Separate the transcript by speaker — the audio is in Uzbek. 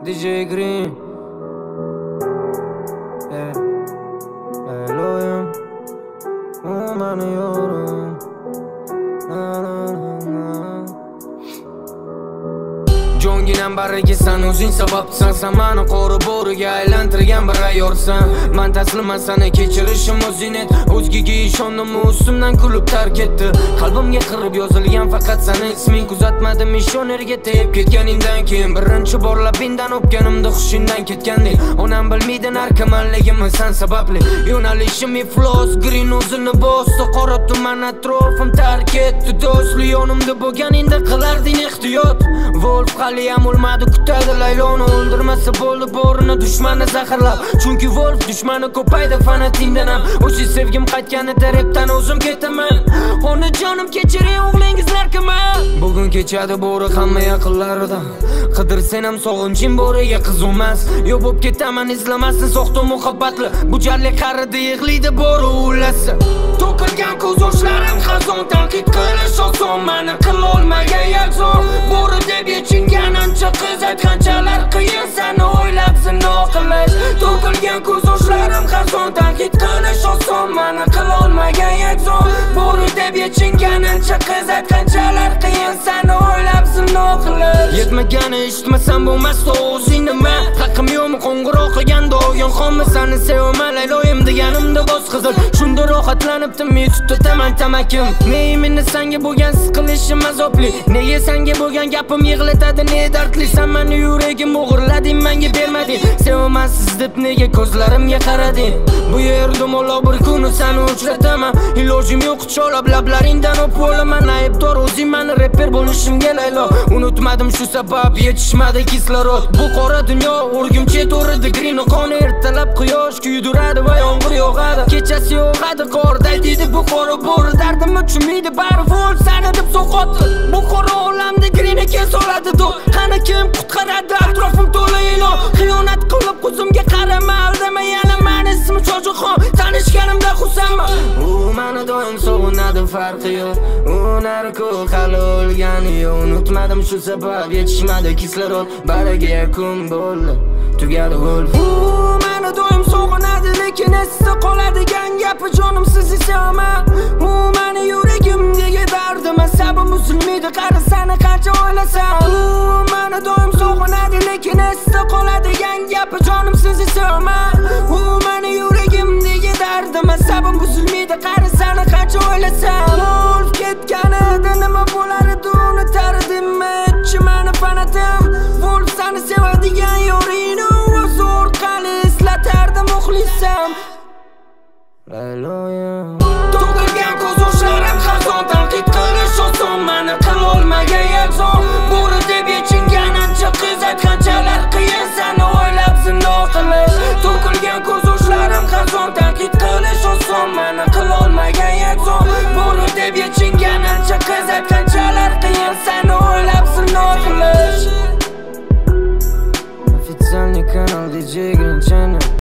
Speaker 1: DJ Green. Loyum, umanıyorum. Jonginem barigi san o'zing sababsan, samani qori bo'riga aylantirgan bir ayyorsan. Men tasliman seni kechirishim o'zing et. O'zgaga ishondim, ustimdan kulib tark etdi. Qalbimga qirib yozilgan faqat seni isming. Kuzatmadim missionerga tegib ketganingdan keyin birinchi bor labingdan o'pganimda hushingdan ketgandek. Onam bilmaydi narkomanligimni sen sababli. Yo'nalishim iflos, green o'zini bosdi. Qora tuman atrofim tark etdi. Do'stli yonimda bo'lganingda qilarding ehtiyot. Wolf haliyam o'lmadi, kutadi Layloni. O'ldirmasa bo'ldi borini dushmani zaharlab. Chunki Wolf dushmani ko'paydi fanatingdan ham. O'sha sevgim qaytganida repdan o'zim ketaman. Onajonim kechiring o'g'lingizlar kim? Bugun kechadi bo'ri hamma yaqinlaridan. Qidirsen ham sog'inchim bo'riga qizumas. Yo bo'p ketaman izlamasdan soxta muhabbatli. Bu jarlik qarida yig'laydi bo'ri ulasi. To'kilgan ko'z yoshlarim xazon, tanqid qilish oson, meni qilolmagan yakson. Bo'ri deb yechingan ancha qiz aytganchalar qiyin, seni o'ylab zino qilish. To'kilgan ko'z yoshlarim xazon, tanqid qilish oson, meni qilolmagan yakson. Bo'ri deb yechingan ancha qiz aytganchalar qiyin, seni o'ylab zino qilish. Yetmagani eshitmasam bo'lmas o'zingni men. Haqqim yo'qmi qo'ng'iroq qilganda o'yin xonmi? Seni sevaman Layloyim deganimda boz qizil. Shunda rohatlanibdim men tutaman tamakim. Meni senga bo'lgan siqilishim azobli. Nega senga bo'lgan gapim yig'latadi ne dardli? Sen meni yuragim o'g'irlading, menga bermading. Sevaman siz deb nega ko'zlarimga qarading? Bu yerda mo'lo bir kuni seni uchrataman. Ilojim yo'q cholab lablaringdan o'pib olaman. Aybdor o'zing meni rapper bo'lishimga Laylo. Unutmadim shu sabab yetishmadi kislorod. Bu qora dunyo o'rgimcha to'rida green qoni. Ertalab quyosh kuydiradi va yomg'ir yog'adi. Kechasi yog'adi qor deydi bu qora bo'ri. Dardimni tushunmaydi bari Wolf seni deb so'qotdi. Bu qora olamda green ekan soladi do'q. Qani kim qutqaradi? Atrofim to'la e'lon. Xiyonat qilib ko'zimga qarama, aldama yana meni ismim Cho'chixon. Tanishganimda xursandman. U meni doim sog'inadi, farqi yo'q. U narko hali o'lgani yo'q. Unutmadim shu sabab yetishmadi kislorod. Bariga yakun bo'ldi, tugadi Wolf. U meni doim sog'inadi, lekin esda qoladigan gapi jonim sizni sevaman. U meni yuragimdagi dardim, asabim uzilmaydi qari seni qancha o'ylasam. U meni doim sog'inadi, lekin esda qoladigan gapi jonim sizni sevaman. U meni yuragimdagi dardim, asabim uzilmaydi qari seni qancha o'ylasam. Wolf ketganida nima bo'lar edi uni tardimmi? Meni fanatim Wolf seni sevadigan yoringni o'z orqali eslatardim muxlisam. Laylo